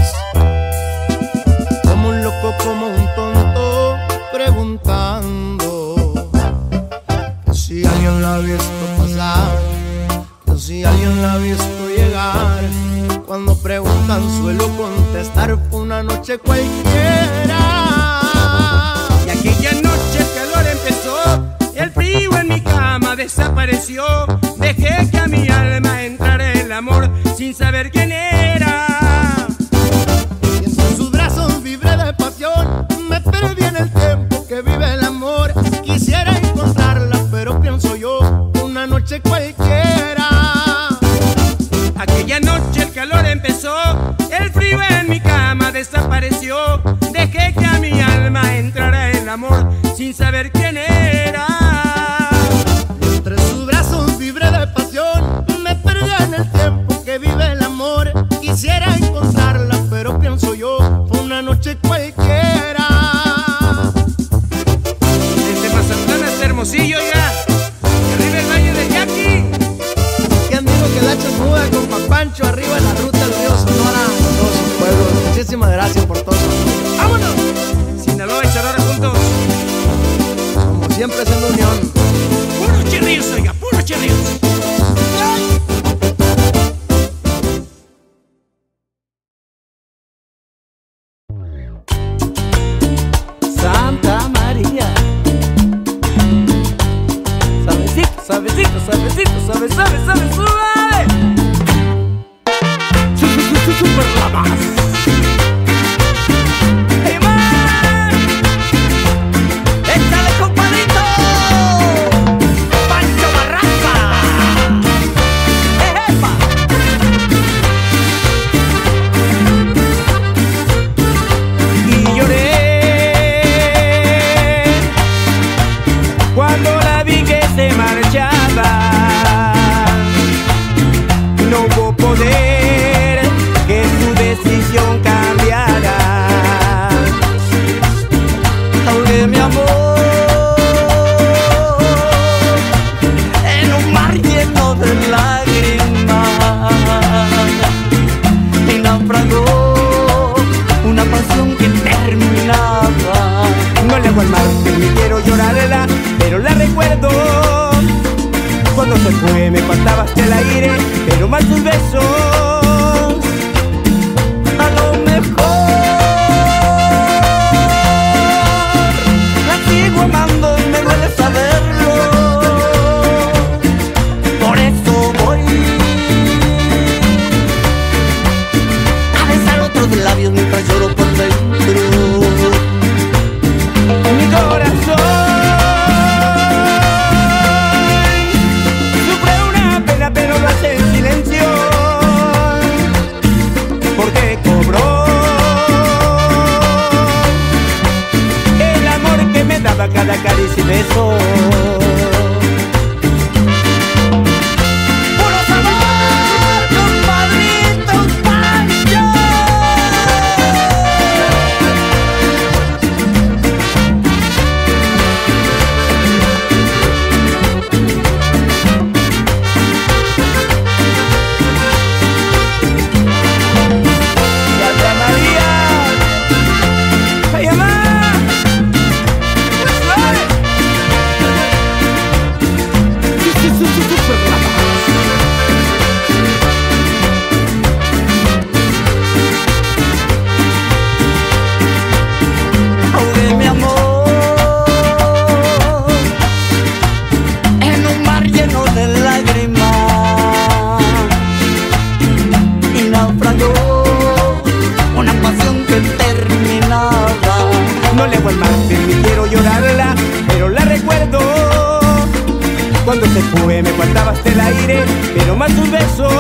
Speaker 4: como un loco, como un tonto, preguntando que si alguien la ha visto pasar, que si alguien la ha visto llegar. Cuando preguntan suelo contestar, fue una noche cualquiera.
Speaker 2: Y aquella noche el calor empezó, el frío en mi cama desapareció. Dejé que a mi alma entrara el amor sin saber quién era.
Speaker 4: Y entre sus brazos vibré de pasión, me perdí en el tiempo que vive el amor. Quisiera encontrarla, pero pienso yo, una noche cualquiera.
Speaker 2: Aquella noche el calor empezó, el frío en mi cama desapareció. Dejé que a mi alma entrara el amor sin saber quién era.
Speaker 4: Entre sus brazos vibré de pasión, me perdí en el tiempo que vive el amor. Quisiera encontrarla, pero pienso yo, fue una noche cualquiera.
Speaker 2: Desde Mazatlán hasta Hermosillo, ya, que arriba el Valle del Yaqui.
Speaker 4: ¿Quién dijo que la muda con Papancho arriba en la ruta del río Sonora? Todos sus pueblos. Muchísimas gracias por todo su apoyo. ¡Vámonos!
Speaker 2: Sinaloa y Sonora juntos.
Speaker 4: Como siempre, haciendo unión.
Speaker 2: Puros chirrios, oiga, puros chirrios.
Speaker 1: Santa María. Suavecito, suavecito, suavecito, suave, suave, suave, suave. Super la más. ¡Hey, man! ¡Échale, compadrito! ¡Pancho Barraza! ¡Ejepa!
Speaker 2: besos. A lo mejor la sigo amando y me duele saberlo. Por eso voy a besar otros labios mientras lloro por dentro. Mi corazón sufre una pena pero lo hace en silencio, porque cobró el amor que me daba cada caricia y beso. ¡Puro sabor, compadrito Pancho! ¡Santa María! ¡Ay, mamá! Ahogué mi amor en un mar lleno de lágrimas y naufragó una pasión que terminaba. No le hago al mar ni quiero llorarla, pero la recuerdo. Cuando se fue me faltaba hasta el aire, pero más sus besos.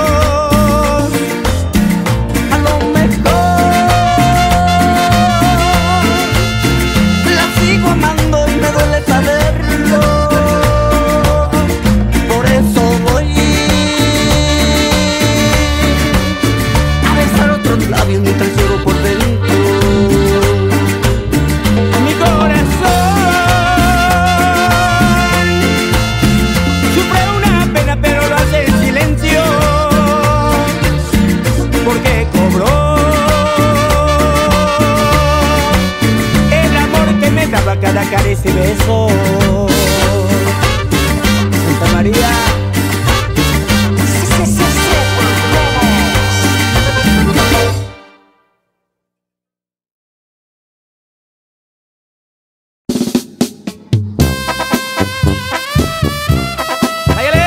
Speaker 2: A lo mejor la sigo amando y me duele saberlo. Por eso voy a besar otros labios mientras lloro por dentro. Mi corazón sufre una pena pero lo hace en silencio, porque cobró el amor que me daba cada caricia y beso. Santa María. ¡Áyale!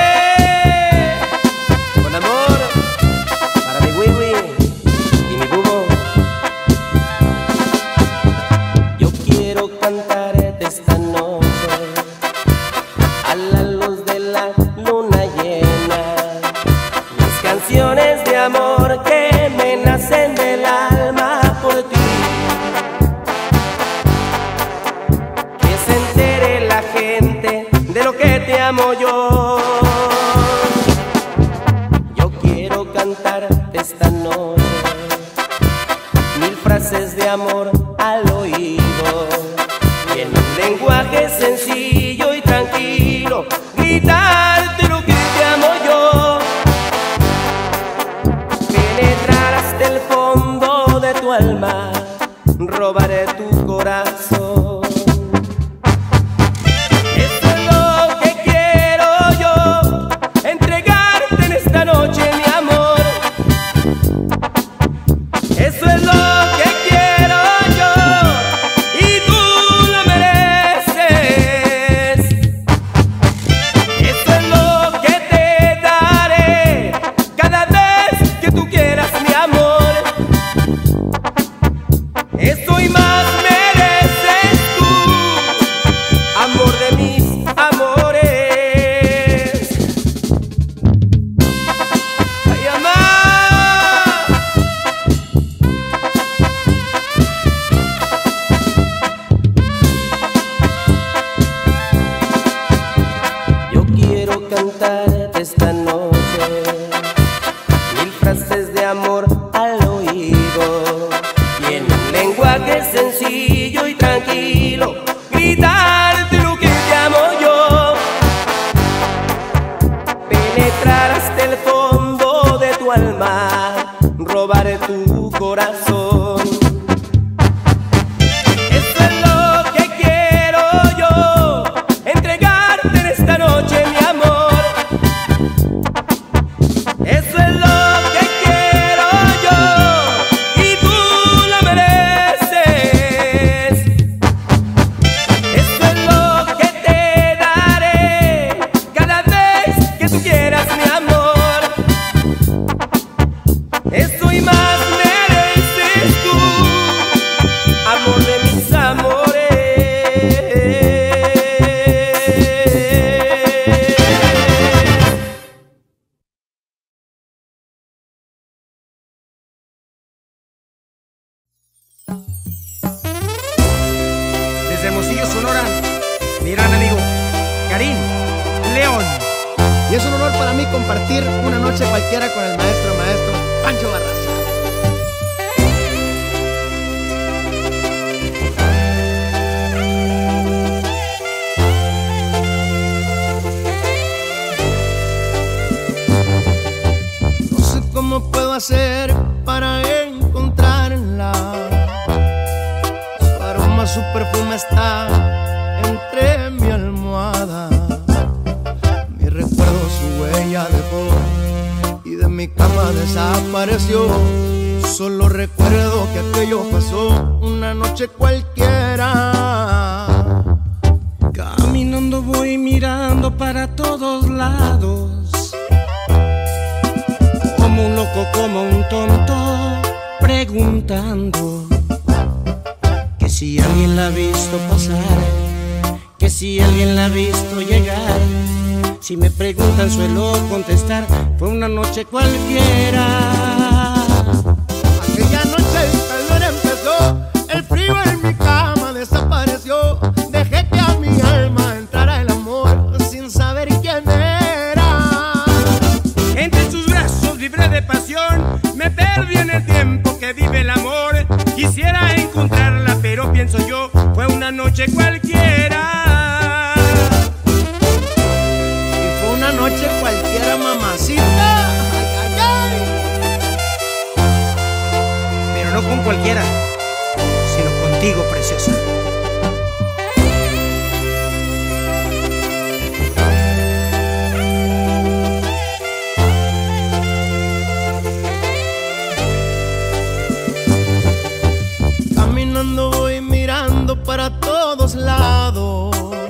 Speaker 2: Con amor para mi Wiwi y mi Bubo. Yo quiero cantarte esta noche a la luz de la luna llena, las canciones de amor que me nacen del alma por ti. Que se entere la gente de lo que te amo yo. Yo quiero cantarte esta noche mil frases de amor al oído, y en un lenguaje sencillo y tranquilo gritarte lo que te amo yo. Penetrar hasta el fondo de tu alma, robaré tu corazón. Eso es lo que quiero yo, entregarte en esta noche mi amor. Eso es lo que quiero yo y tú lo mereces. Eso es lo que te daré cada vez que tú quieras mi amor. Eso y más mereces tú, amor de mis amores. Ay, mamá. Yo quiero cantarte esta noche mil frases de amor al oído, y en un lenguaje sencillo y tranquilo gritarte lo que te amo yo. Penetrar hasta el fondo de tu alma, robaré tu corazón. Eso es lo que quiero yo, entregarte en esta noche mi amor. Eso es lo
Speaker 5: mi gran amigo Karim León.
Speaker 4: Y es un honor para mí compartir una noche cualquiera con el maestro Pancho Barraza. No sé cómo puedo hacer para encontrarla. Su aroma, su perfume está entre mi almohada. Mi recuerdo su huella dejó y de mi cama desapareció. Solo recuerdo que aquello pasó una noche cualquiera.
Speaker 5: Caminando voy mirando para todos lados, como un loco, como un tonto, preguntando que si alguien la ha visto pasar, que si alguien la ha visto llegar. Si me preguntan suelo contestar, fue una noche cualquiera.
Speaker 4: Aquella noche el calor empezó, el frío en mi cama desapareció. Dejé que a mi alma entrara el amor sin saber quién era.
Speaker 2: Entre sus brazos libre de pasión, me perdí en el tiempo que vive el amor. Quisiera encontrarla, pero pienso yo, fue una noche cualquiera.
Speaker 4: Y fue una noche cualquiera, mamacita. Ay, ay, ay.
Speaker 5: Pero no con cualquiera, sino contigo, preciosa.
Speaker 4: Caminando voy mirando para todos lados,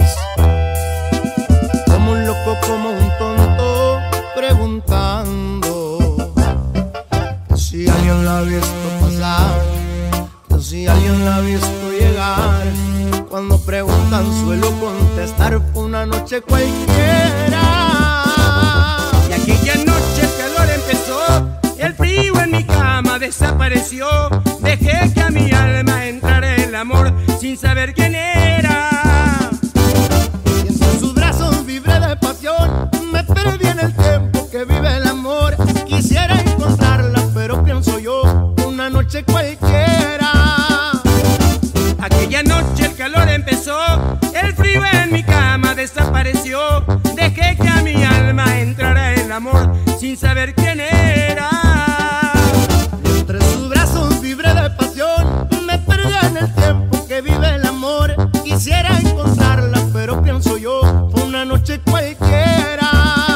Speaker 4: como un loco, como un tonto, preguntando que si alguien la ha visto pasar, que si alguien la ha visto llegar. Cuando preguntan suelo contestar, fue una noche cualquiera.
Speaker 2: Y aquella noche el calor empezó, el frío en mi cama desapareció. Dejé que a mi alma entrara el amor sin saber quién era.
Speaker 4: Y entre sus brazos vibré de pasión, me perdí en el tiempo que vive el amor. Quisiera encontrarla, pero pienso yo, una noche cualquiera.
Speaker 2: Aquella noche el calor empezó, el frío en mi cama desapareció. Dejé que a mi alma entrara el amor sin saber quién era.
Speaker 4: Entre sus brazos vibré de pasión, me perdí en el tiempo que vive el amor. Quisiera encontrarla, pero pienso yo, fue una noche cualquiera.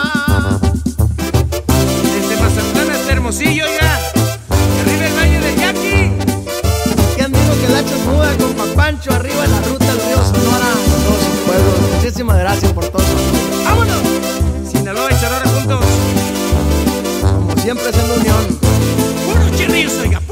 Speaker 5: Desde Mazatlán hasta Hermosillo, ya, que arriba el Valle del Yaqui.
Speaker 4: ¿Quién dijo que la muda con Pancho arriba en la ruta del río Sonora? Con todos sus pueblos. Muchísimas gracias por todo. ¡Vámonos!
Speaker 5: Sinaloa y Sonora juntos,
Speaker 4: Como siempre, siendo unión.
Speaker 5: puro chirrillo, oiga.